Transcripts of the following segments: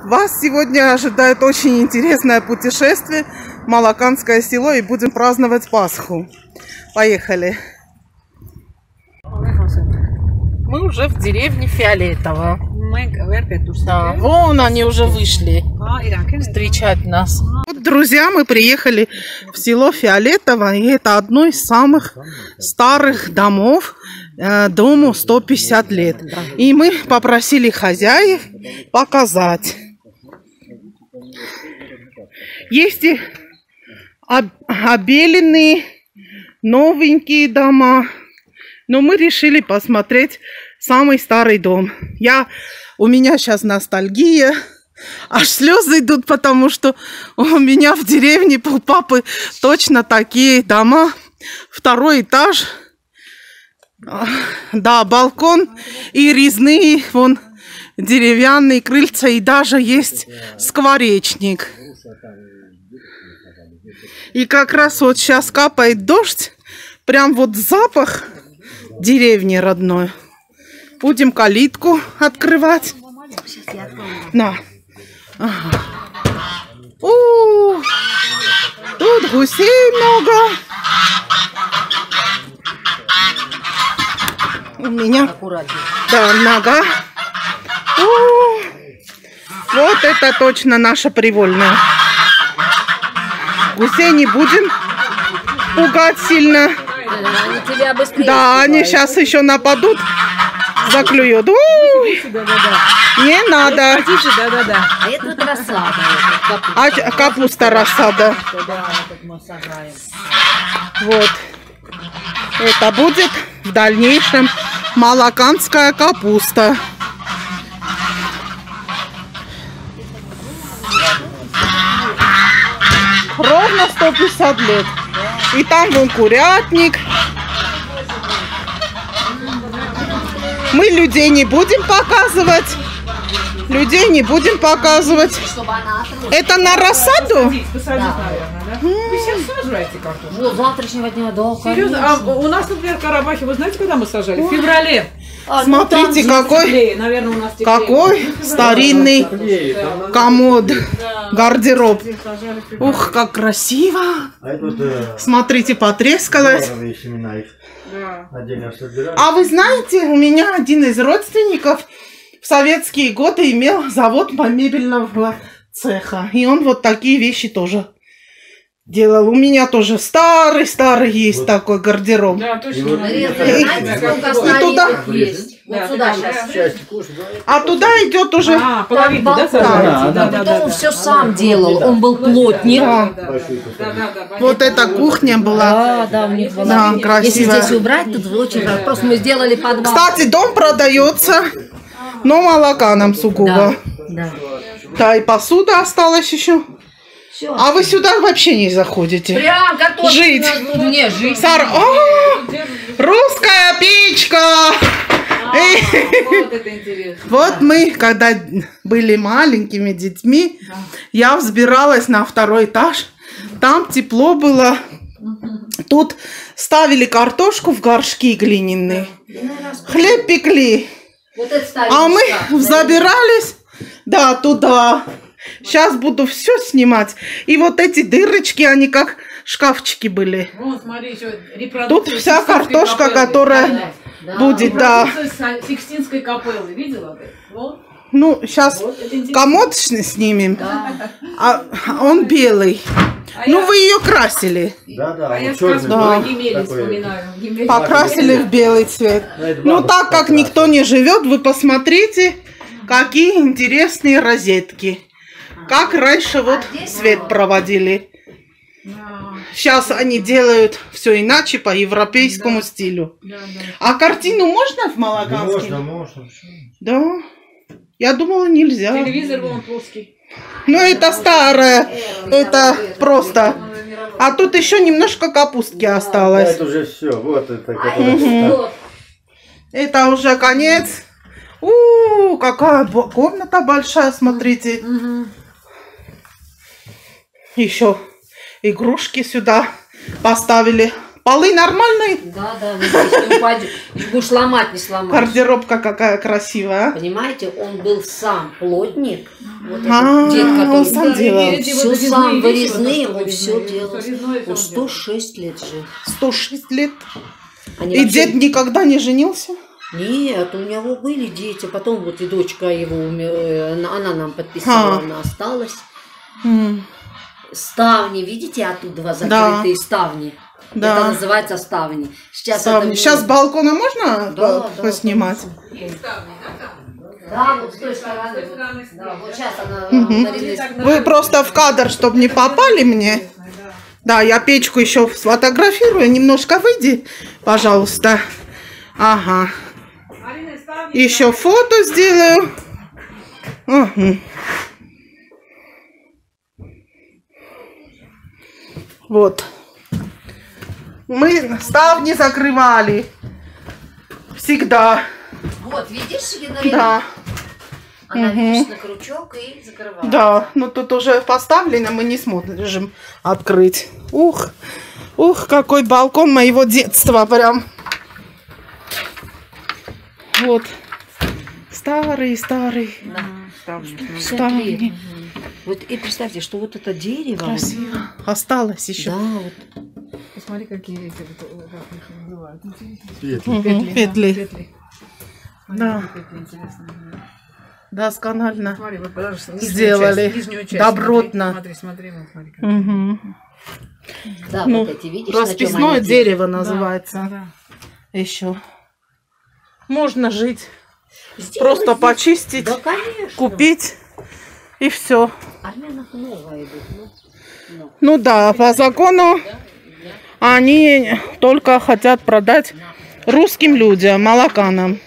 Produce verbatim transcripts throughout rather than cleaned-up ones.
Вас сегодня ожидает очень интересное путешествие в Малаканское село, и будем праздновать Пасху. Поехали. Мы уже в деревне Фиолетово. Да, вон они уже вышли встречать нас. Вот, друзья, мы приехали в село Фиолетово, и это одно из самых старых домов. Дому сто пятьдесят лет. И мы попросили хозяев показать. Есть и обеленные, новенькие дома. Но мы решили посмотреть самый старый дом. Я, у меня сейчас ностальгия. Аж слезы идут, потому что у меня в деревне у папы точно такие дома. Второй этаж. Да, балкон и резные, вон, деревянные крыльца, и даже есть скворечник. И как раз вот сейчас капает дождь, прям вот запах деревни родной. Будем калитку открывать. На. Ага. У-у-у. Тут гусей много. У меня, да, нога. У-у-у. Вот это точно наша привольная. Гусей не будем пугать сильно. Они тебя быстрее да, они сейчас еще нападут, заклюют. Не надо. Да, да, да. А это вот рассада. А капуста рассада. Вот. Это будет в дальнейшем малаканская капуста. Ровно сто пятьдесят лет. И там вон курятник. Мы людей не будем показывать. Людей не будем показывать. Это на рассаду? Да. Вы сейчас сажаете картошку? Ну, завтрашнего дня, да. Серьезно? А у нас, например, в Карабахе, вы знаете, когда мы сажали? В феврале. А, смотрите, ну, какой, теплее. Наверное, у нас какой старинный да. комод, Да. гардероб. Ух, как красиво. Смотрите, потрескалось. Да. А вы знаете, у меня один из родственников в советские годы имел завод мебельного цеха. И он вот такие вещи тоже делал. У меня тоже старый-старый есть вот такой гардероб. Да, точно. И туда есть. Вот да, сюда да, сейчас. А туда идет уже... А, половину, да, балкон. сажаете? Да, да, да, да, он все сам делал. Он был плотник. Да. Да, да, да, Вот эта кухня была. Да, да, у них была. Да, Если красивая. здесь убрать, тут очень хорошо. Просто мы сделали подвал. Кстати, дом продается, но Малаканом сугубо. Да, да. Да, и посуда осталась еще. Все. А вы сюда вообще не заходите? Прям готов. Жить. Не, жить. Сар... О, русская печка! А, вот это интересно. Вот мы, когда были маленькими детьми, я взбиралась на второй этаж. Там тепло было. Тут ставили картошку в горшки глиняные. Хлеб пекли. Вот это ставили А мы шкаф, забирались, да, туда. Сейчас буду все снимать. И вот эти дырочки, они как шкафчики были. Вон, смотри, еще репродукция. Тут вся Сикстинской картошка, капеллы. которая Да. будет, да. Репродукция Сикстинской капеллы, видела ты? Вот. Ну, сейчас Вот, это интересно. комод сни- снимем. Да. А он белый. А Ну, я- вы ее красили. Да, да, А я вот сказку черный. Да. про Емелю Такой. вспоминаю. Емеля. Покрасили в белый цвет. Это Ну, бабушка так как покрасила. никто не живет, вы посмотрите, какие интересные розетки. Как раньше вот свет проводили. Да, Сейчас они делают все иначе, по европейскому стилю. да, да. А картину можно в Малаканске? Можно, можно. Да. Я думала, нельзя. Телевизор вон плоский. Ну, это старое. Это просто. А тут еще немножко капустки Да, осталось. это уже все. Вот это. А которое- это что? Это уже конец. У, какая бо- комната большая, смотрите. Мгм. Еще игрушки сюда поставили. Полы нормальные? Да, да, вот здесь не упадет. Будешь ломать, не сломаешь. Гардеробка какая красивая. Понимаете, он был сам плотник. Вот А, этот дед, который он сам делал. все сам вырезные, он все делал. Он сто шесть лет жил. сто шесть лет. Они И вообще... дед никогда не женился? Нет, у него были дети. Потом вот и дочка его, она нам подписала, А. она осталась. М. Ставни, видите, оттуда закрытые Да. ставни. Да. Это называется ставни. Сейчас, Ставни. это... Сейчас с балкона можно Да, по- да, поснимать? Да, вот с той стороны. Да, вот сейчас она... Мгм. Марина, Вы просто в кадр, чтобы не попали мне. Да, я печку еще сфотографирую. Немножко выйди, пожалуйста. Ага. Еще фото сделаю. Угу. Вот. Мы ставни закрывали. Всегда. Вот, видишь, Елена? Да. Она, Мгм. видишь, на крючок и закрывает. Да, но тут уже поставлено, мы не сможем открыть. Ух, ух, какой балкон моего детства прям. Вот. Старый, старый. Ставни. Вот и представьте, что вот это дерево... Красиво. Осталось еще. Да, вот. Посмотри, какие эти, вот, как их называют. Мгм, Петли. петли. Да, петли. Да. Смотри, какие интересные. Досконально. Смотри, вот подожди, нижнюю Сделали. часть, нижнюю часть. Добротно. Смотри, смотри, смотри, вот, смотри. как. Мгм. Да, Ну, вот эти, видишь, на чём расписное они дерево Да, называется. да. Еще. Можно жить. Сделали Просто здесь. почистить, Да, конечно. купить и все. Армянах много идут. Ну, ну. Ну да, по закону они только хотят продать русским людям, молоканам.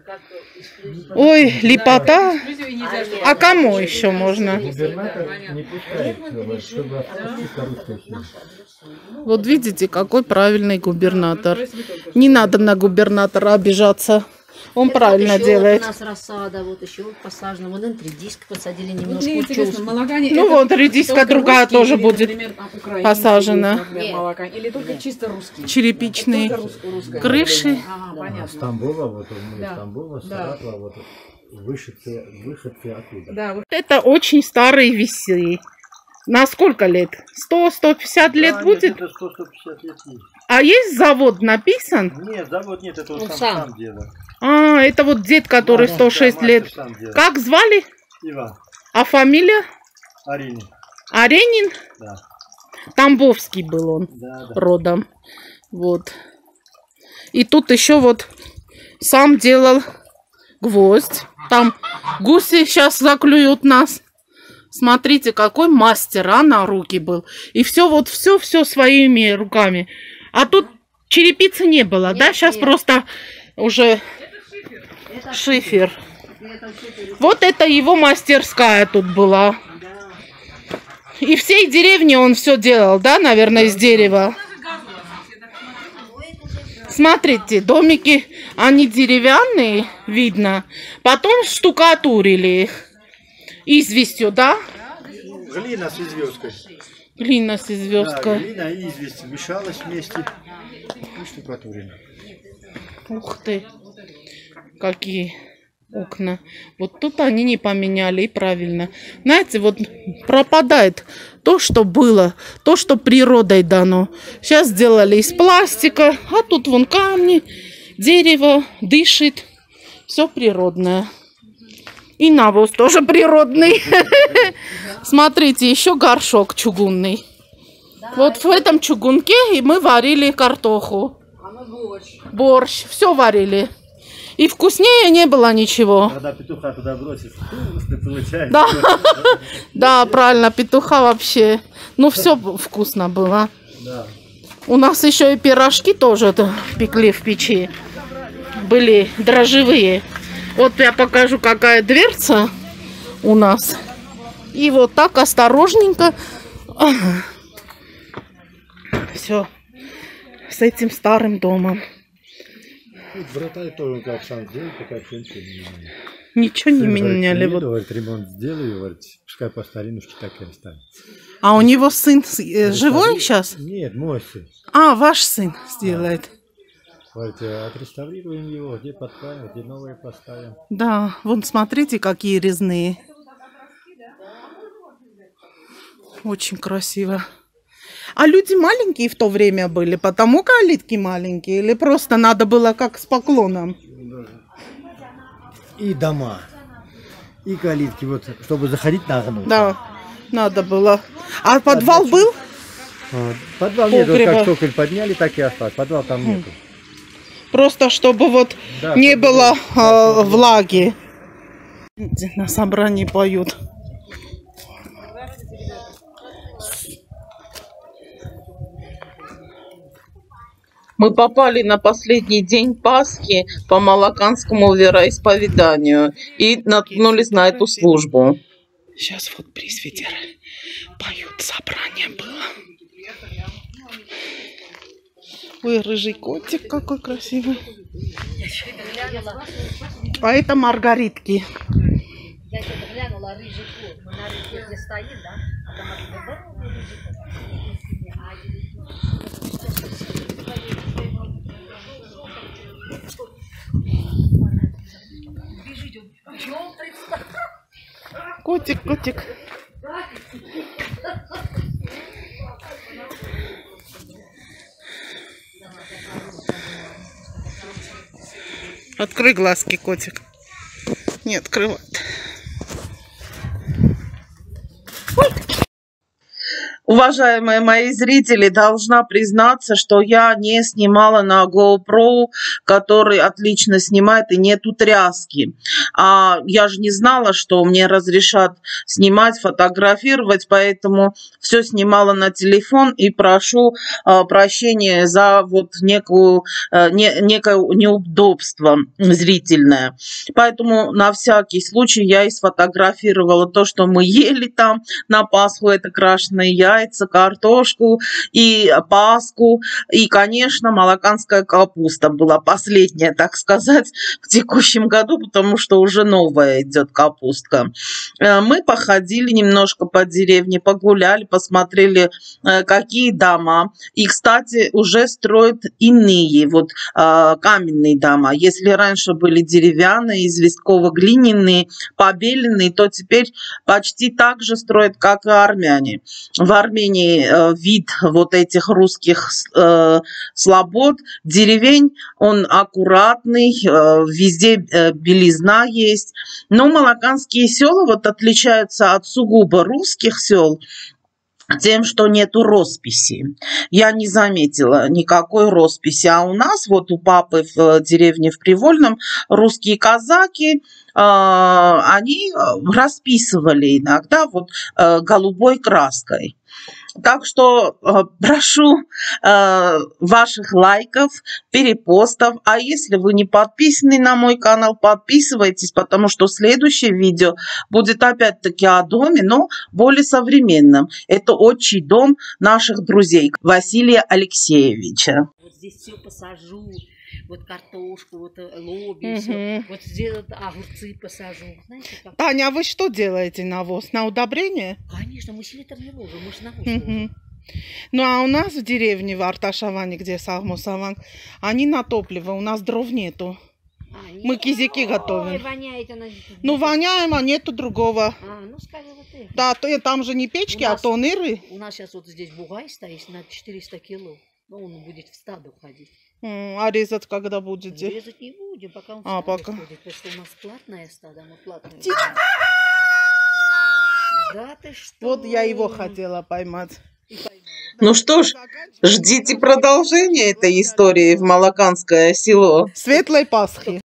Ой, липота. А кому еще можно? Губернатор не пускает, чтобы отпустить русскую семью. Вот видите, какой правильный губернатор. Не надо на губернатора обижаться. Он Это правильно вот еще делает. Вот у нас рассада, вот еще вот посажена. Вон на редиск посадили Вот немножко. мне интересно, учёстку. молокане Ну это вот, редиска только другая русские тоже или, будет например, там, украинские посажена. есть, например, Нет. молокане, или только чисто русские? Черепичные Только рус- русское крыши. население. Ага, понятно. Стамбула, вот мы Да. из Стамбула, Да. Саратова, вот выходцы, выходцы оттуда. Да, вот Это очень старые весы. На сколько лет? сто-сто пятьдесят лет Да, будет? Нет, это сто сто пятьдесят лет есть. А есть завод написан? Нет, завод нет, это он Он сам, сам. сам делал. А, это вот дед, который Да, сто шесть да, лет. мастер сам делал. Как звали? Иван, А фамилия? Арини. Аренин? Да, Тамбовский был он да, да. родом. Вот. И тут еще вот сам делал гвоздь. Там гуси сейчас заклюют нас. Смотрите, какой мастер, а, на руки был. И все вот, все-все своими руками. А тут черепицы не было, Нет, да? Сейчас нет. просто уже это шифер. это шифер. Вот это его мастерская тут была. И всей деревне он все делал, да, наверное, из дерева. Смотрите, домики, они деревянные, видно. Потом штукатурили их. Известью, да? Глина с известкой. Глина с Да, известкой. глина и известь мешалась вместе и штукатурили. Ух ты, какие окна. Вот тут они не поменяли, и правильно. Знаете, вот пропадает то, что было, то, что природой дано. Сейчас сделали из пластика, а тут вон камни, дерево, дышит. Все природное. И навоз тоже природный. Смотрите, еще горшок чугунный. Вот в этом чугунке и мы варили картоху. Борщ. Все варили. И вкуснее не было ничего. Когда петуха туда бросишь, вкусно получается. Да, да, правильно, петуха вообще. Ну, все вкусно было. Да. У нас еще и пирожки тоже пекли в печи. Были дрожжевые. Вот я покажу, какая дверца у нас. И вот так осторожненько. Все. С этим старым домом. Вратарь тоже как сам сделал, такая женщина. Ничего не Сын говорит, меняли. приеду, Вот. говорит, ремонт сделаю, говорит, пускай по старинушке так и останется. А у него сын с- э, живой сейчас? Нет, мой сын. А, ваш сын сделает. Говорит, э, отреставрируем его, где подправим, где новые поставим. Да, вон смотрите, какие резные. Очень красиво. А люди маленькие в то время были, потому калитки маленькие? Или просто надо было как с поклоном? И дома, и калитки, вот, чтобы заходить на окно. Да, надо было. А подвал был? А, подвал нет, вот Погреба. как цоколь подняли, так и осталось. Подвал там нету. Просто чтобы вот Да, не чтобы было было- э, влаги. На собрании поют. Мы попали на последний день Пасхи по Малаканскому вероисповеданию и наткнулись на эту службу. Сейчас вот пресвитеры поют, собрание было. Ой, рыжий котик какой красивый. А это маргаритки. Я что-то глянула, рыжий кот. Мы на рынке где стоим, да? А там оттуда рыжий Котик, котик. Открой глазки, котик. Не открывает. Уважаемые мои зрители, должна признаться, что я не снимала на GoPro, который отлично снимает и нету тряски. А я же не знала, что мне разрешат снимать, фотографировать, поэтому все снимала на телефон и прошу а, прощения за вот некую, а, не, некое неудобство зрительное. Поэтому на всякий случай я и сфотографировала то, что мы ели там на Пасху, это крашеные яйца, картошку и паску, и, конечно, малаканская капуста была последняя, так сказать, в текущем году, потому что уже новая идет капустка. Мы походили немножко по деревне, погуляли, посмотрели, какие дома. И, кстати, уже строят иные, вот каменные дома. Если раньше были деревянные, известково-глиняные, побеленные, то теперь почти так же строят, как и армяне. В Армении э, вид вот этих русских э, слобод, деревень, он аккуратный, э, везде э, белизна есть. Но малаканские села вот отличаются от сугубо русских сел тем, что нету росписи. Я не заметила никакой росписи. А у нас, вот у папы в деревне в Привольном, русские казаки, э, они расписывали иногда вот э, голубой краской. Так что э, прошу э, ваших лайков, перепостов. А если вы не подписаны на мой канал, подписывайтесь, потому что следующее видео будет опять-таки о доме, но более современном. Это отчий дом наших друзей Василия Алексеевича. Вот здесь все посажу. Вот картошку, вот лоби, все. Вот здесь вот огурцы посажу. Знаете, как... Таня, а вы что делаете навоз? На удобрение? Конечно, мы селитр не ложим, мы же навоз Угу. ложим. Ну, а у нас в деревне, в Арташаване, где Сахмусаван, они на топливо, у нас дров нету. А, нет? Мы кизяки Ой, готовим. воняет она. Ну, воняем, а нету другого. А, ну скажи вот ты. Да, то, там же не печки, У а нас- тоныры. У нас сейчас вот здесь бугай стоит на четыреста кило. Ну, он будет в стадо ходить. М, А резать когда будете? Резать не будем, пока он в А, стадо пока. ходит. Потому что у нас платное стадо, мы платное. Тихо. Да ты что? Вот я его хотела поймать. И поймала. Ну что ж, ждите продолжения этой истории в Малаканское село. Светлой Пасхи.